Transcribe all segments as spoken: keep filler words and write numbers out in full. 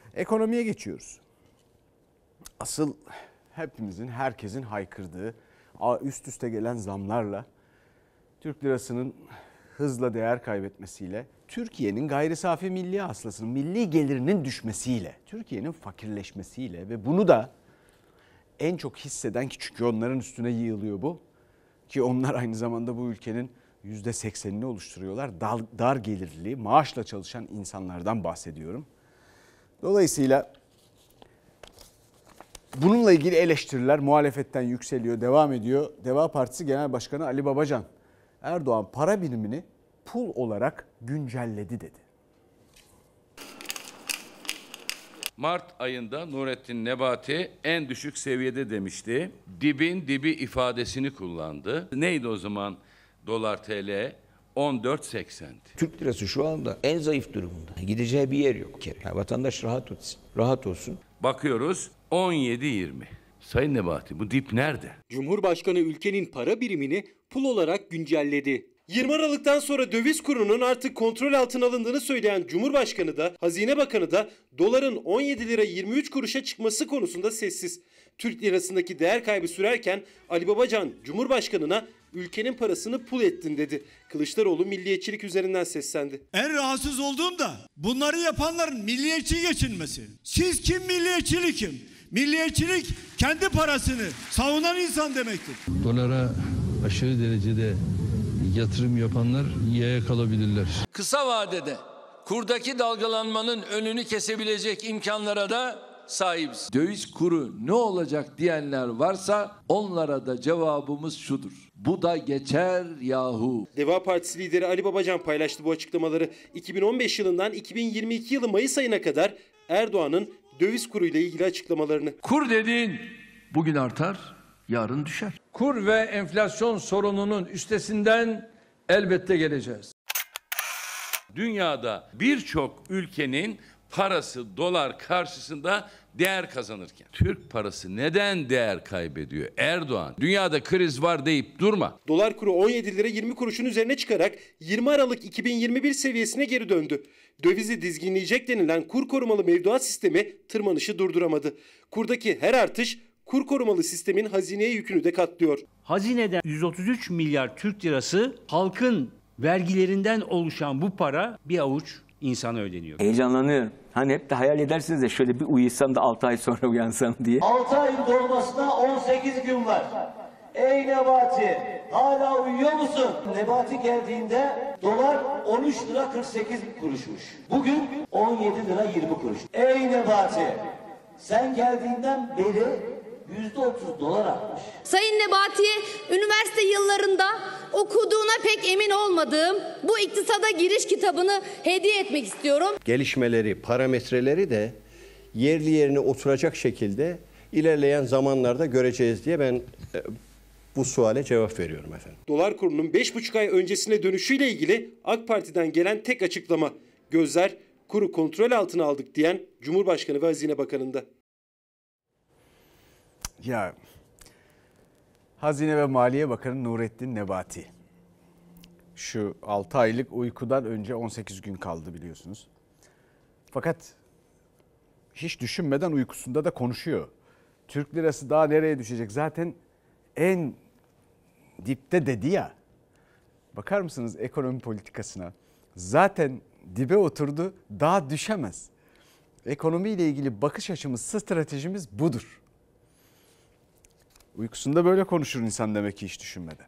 Ekonomiye geçiyoruz. Asıl hepimizin, herkesin haykırdığı üst üste gelen zamlarla, Türk lirasının hızla değer kaybetmesiyle, Türkiye'nin gayri safi milli hasılasının, milli gelirinin düşmesiyle, Türkiye'nin fakirleşmesiyle ve bunu da en çok hisseden ki çünkü onların üstüne yığılıyor bu. Ki onlar aynı zamanda bu ülkenin yüzde seksenini oluşturuyorlar. Dar, dar gelirli, maaşla çalışan insanlardan bahsediyorum. Dolayısıyla bununla ilgili eleştiriler muhalefetten yükseliyor, devam ediyor. Deva Partisi Genel Başkanı Ali Babacan, Erdoğan para birimini pul olarak güncelledi dedi. Mart ayında Nurettin Nebati en düşük seviyede demişti. Dibin dibi ifadesini kullandı. Neydi o zaman dolar T L? on dört seksendi. Türk lirası şu anda en zayıf durumunda. Gideceği bir yer yok bir kere. Yani vatandaş rahat olsun. Rahat olsun. Bakıyoruz on yedi yirmi. Sayın Nebati, bu dip nerede? Cumhurbaşkanı ülkenin para birimini pul olarak güncelledi. yirmi Aralık'tan sonra döviz kurunun artık kontrol altına alındığını söyleyen Cumhurbaşkanı da Hazine Bakanı da doların on yedi lira yirmi üç kuruşa çıkması konusunda sessiz. Türk lirasındaki değer kaybı sürerken Ali Babacan Cumhurbaşkanı'na ülkenin parasını pul ettin dedi. Kılıçdaroğlu milliyetçilik üzerinden seslendi. En rahatsız olduğum da bunları yapanların milliyetçi geçinmesi. Siz kim, milliyetçilik kim? Milliyetçilik kendi parasını savunan insan demektir. Dolara aşırı derecede yatırım yapanlar yaya kalabilirler. Kısa vadede kurdaki dalgalanmanın önünü kesebilecek imkanlara da sahibiz. Döviz kuru ne olacak diyenler varsa onlara da cevabımız şudur: bu da geçer yahu. Deva Partisi lideri Ali Babacan paylaştı bu açıklamaları. iki bin on beş yılından iki bin yirmi iki yılı Mayıs ayına kadar Erdoğan'ın döviz kuruyla ilgili açıklamalarını. Kur dediğin bugün artar, yarın düşer. Kur ve enflasyon sorununun üstesinden elbette geleceğiz. Dünyada birçok ülkenin parası dolar karşısında değer kazanırken Türk parası neden değer kaybediyor? Erdoğan, dünyada kriz var deyip durma. Dolar kuru on yedi lira yirmi kuruşun üzerine çıkarak yirmi Aralık iki bin yirmi bir seviyesine geri döndü. Dövizi dizginleyecek denilen kur korumalı mevduat sistemi tırmanışı durduramadı. Kurdaki her artış kur korumalı sistemin hazineye yükünü de katlıyor. Hazineden yüz otuz üç milyar Türk lirası, halkın vergilerinden oluşan bu para bir avuç insana ödeniyor. Heyecanlanıyorum. Hani hep de hayal edersiniz de şöyle bir uyusam da altı ay sonra uyansam diye. altı ayın dolmasına on sekiz gün var. Ey Nebati, hala uyuyor musun? Nebati geldiğinde dolar on üç lira kırk sekiz kuruşmuş. Bugün on yedi lira yirmi kuruş. Ey Nebati, sen geldiğinden beri yüzde otuz dolar artmış. Sayın Nebati'ye üniversite yıllarında okuduğuna pek emin olmadığım bu iktisada giriş kitabını hediye etmek istiyorum. Gelişmeleri, parametreleri de yerli yerine oturacak şekilde ilerleyen zamanlarda göreceğiz diye ben e, bu suale cevap veriyorum efendim. Dolar kurunun beş buçuk ay öncesine dönüşüyle ilgili AK Parti'den gelen tek açıklama. Gözler kuru kontrol altına aldık diyen Cumhurbaşkanı ve Hazine Bakanı'nda. Ya Hazine ve Maliye Bakanı Nurettin Nebati. Şu altı aylık uykudan önce on sekiz gün kaldı biliyorsunuz. Fakat hiç düşünmeden uykusunda da konuşuyor. Türk lirası daha nereye düşecek? Zaten en dipte dedi ya. Bakar mısınız ekonomi politikasına? Zaten dibe oturdu, daha düşemez. Ekonomiyle ilgili bakış açımız, stratejimiz budur. Uykusunda böyle konuşur insan demek ki hiç düşünmeden.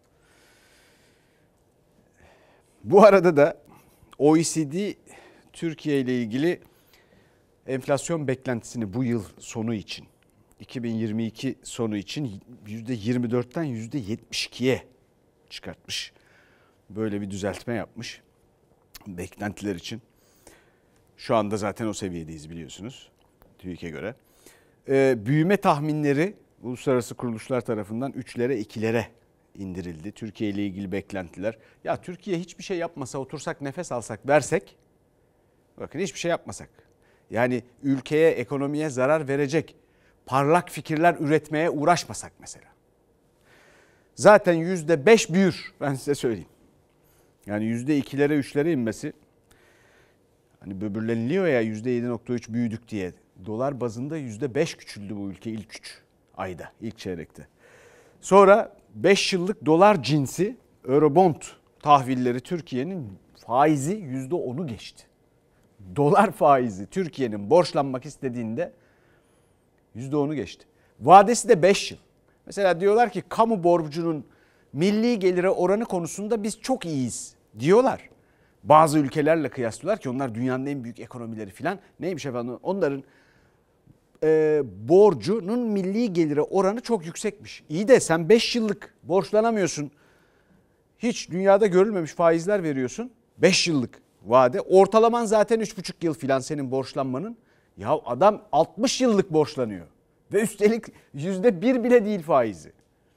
Bu arada da O E C D Türkiye ile ilgili enflasyon beklentisini bu yıl sonu için, iki bin yirmi iki sonu için yüzde yirmi dörtten yüzde yetmiş ikiye çıkartmış. Böyle bir düzeltme yapmış beklentiler için. Şu anda zaten o seviyedeyiz biliyorsunuz TÜİK'e göre. Ee, büyüme tahminleri uluslararası kuruluşlar tarafından üçlere ikilere indirildi. Türkiye ile ilgili beklentiler. Ya Türkiye hiçbir şey yapmasa, otursak nefes alsak versek, bakın hiçbir şey yapmasak. Yani ülkeye, ekonomiye zarar verecek parlak fikirler üretmeye uğraşmasak mesela. Zaten yüzde beş büyür ben size söyleyeyim. Yani yüzde ikilere üçlere inmesi Hani böbürleniliyor ya yüzde yedi nokta üç büyüdük diye. Dolar bazında yüzde beş küçüldü bu ülke ilk üç ayda, ilk çeyrekte. Sonra beş yıllık dolar cinsi Eurobond tahvilleri Türkiye'nin faizi yüzde onu geçti. Dolar faizi Türkiye'nin borçlanmak istediğinde yüzde onu geçti. Vadesi de beş yıl. Mesela diyorlar ki kamu borcunun milli gelire oranı konusunda biz çok iyiyiz diyorlar. Bazı ülkelerle kıyaslıyorlar ki onlar dünyanın en büyük ekonomileri filan. Neymiş efendim? Onların e, borcunun milli gelire oranı çok yüksekmiş. İyi de sen beş yıllık borçlanamıyorsun. Hiç dünyada görülmemiş faizler veriyorsun. beş yıllık vade. Ortalaman zaten üç buçuk yıl filan senin borçlanmanın. Ya adam altmış yıllık borçlanıyor. Ve üstelik yüzde bir bile değil faizi.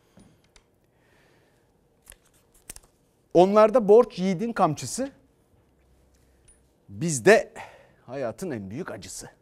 Onlarda borç yiğidin kamçısı. Bizde hayatın en büyük acısı.